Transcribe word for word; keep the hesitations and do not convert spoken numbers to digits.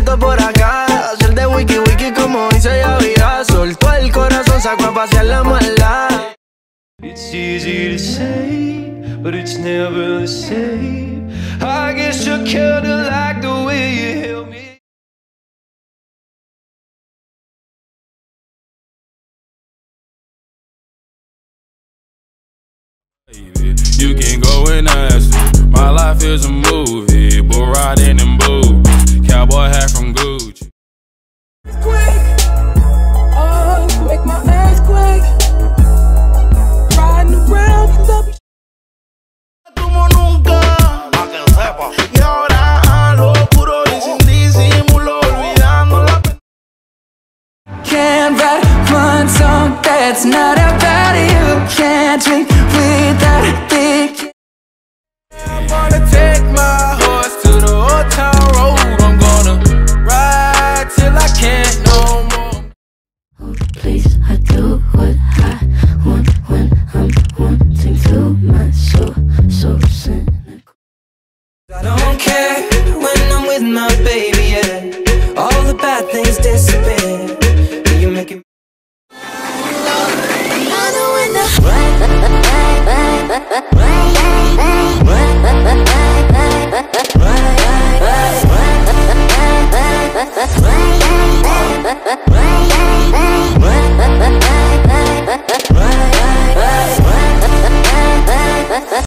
foto por acá, hacer de wiki wiki como dice Yavia. Soltó el corazón, sacó a pasear la maldad. It's easy to say, but it's never the same. I guess you kinda like the way you held me. You can go and ask it. My life is a movie.